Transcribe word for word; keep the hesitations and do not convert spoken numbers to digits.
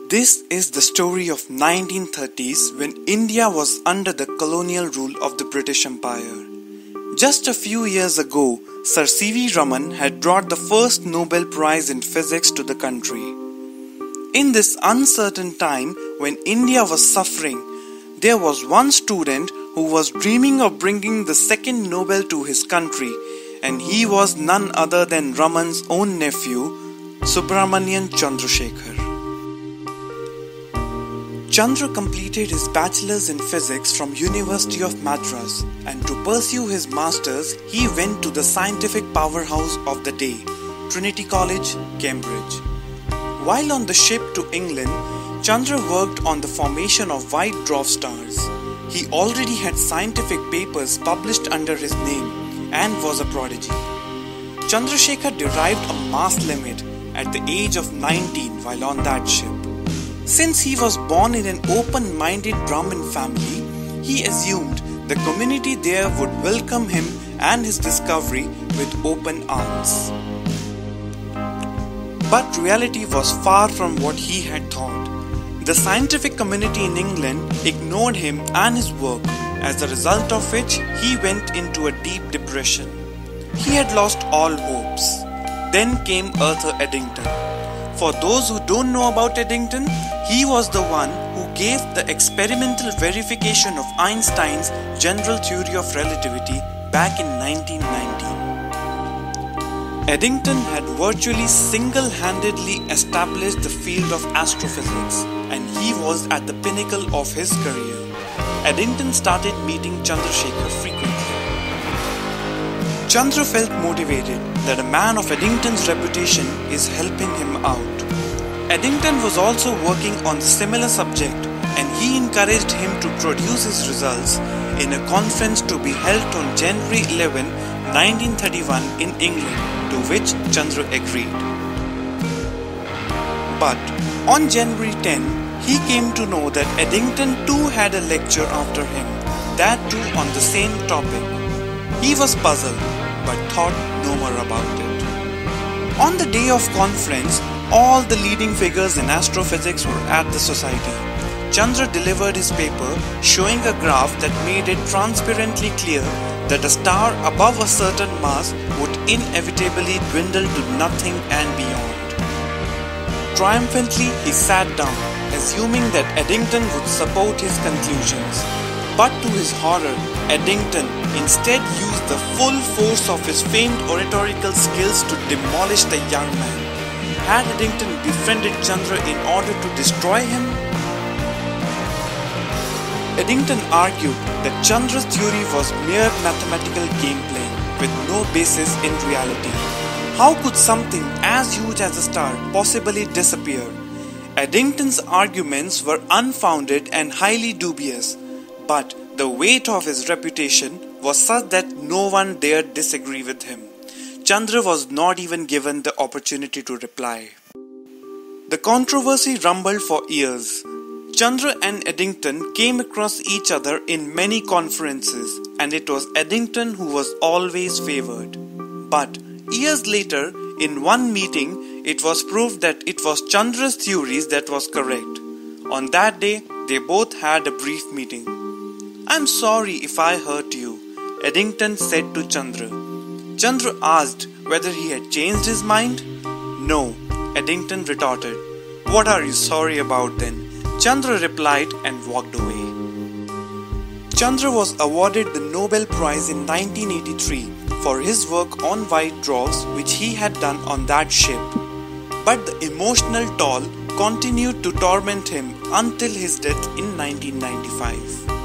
This is the story of nineteen thirties when India was under the colonial rule of the British Empire. Just a few years ago, Sir C V Raman had brought the first Nobel Prize in physics to the country. In this uncertain time when India was suffering, there was one student who was dreaming of bringing the second Nobel to his country, and he was none other than Raman's own nephew, Subramanian Chandrasekhar. Chandra completed his bachelor's in physics from University of Madras, and to pursue his master's, he went to the scientific powerhouse of the day, Trinity College, Cambridge. While on the ship to England, Chandra worked on the formation of white dwarf stars. He already had scientific papers published under his name and was a prodigy. Chandrasekhar derived a mass limit at the age of nineteen while on that ship. Since he was born in an open-minded Brahmin family, he assumed the community there would welcome him and his discovery with open arms. But reality was far from what he had thought. The scientific community in England ignored him and his work, as a result of which he went into a deep depression. He had lost all hopes. Then came Arthur Eddington. For those who don't know about Eddington, he was the one who gave the experimental verification of Einstein's general theory of relativity back in nineteen nineteen. Eddington had virtually single-handedly established the field of astrophysics, and he was at the pinnacle of his career. Eddington started meeting Chandrasekhar frequently. Chandra felt motivated that a man of Eddington's reputation is helping him out. Eddington was also working on a similar subject, and he encouraged him to produce his results in a conference to be held on January eleventh, nineteen thirty-one in England, to which Chandra agreed. But on January tenth, he came to know that Eddington too had a lecture after him, that too on the same topic. He was puzzled, but thought no more about it. On the day of conference, all the leading figures in astrophysics were at the society. Chandra delivered his paper showing a graph that made it transparently clear that a star above a certain mass would inevitably dwindle to nothing and beyond. Triumphantly, he sat down, assuming that Eddington would support his conclusions. But to his horror, Eddington instead used the full force of his famed oratorical skills to demolish the young man. Had Eddington befriended Chandra in order to destroy him? Eddington argued that Chandra's theory was mere mathematical gameplay with no basis in reality. How could something as huge as a star possibly disappear? Eddington's arguments were unfounded and highly dubious, but the weight of his reputation was such that no one dared disagree with him. Chandra was not even given the opportunity to reply. The controversy rumbled for years. Chandra and Eddington came across each other in many conferences, and it was Eddington who was always favored. But years later, in one meeting, it was proved that it was Chandra's theories that was correct. On that day, they both had a brief meeting. "I'm sorry if I hurt you," Eddington said to Chandra. Chandra asked whether he had changed his mind. "No," Eddington retorted. "What are you sorry about then?" Chandra replied and walked away. Chandra was awarded the Nobel Prize in nineteen eighty-three for his work on white dwarfs which he had done on that ship. But the emotional toll continued to torment him until his death in nineteen ninety-five.